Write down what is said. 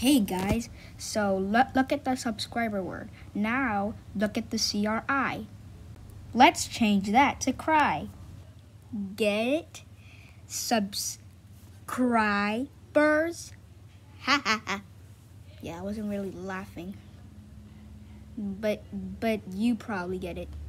Hey guys, so look at the subscriber word. Now look at the CRI. Let's change that to cry. Get it? Subscribers. Ha ha ha. Yeah, I wasn't really laughing. But you probably get it.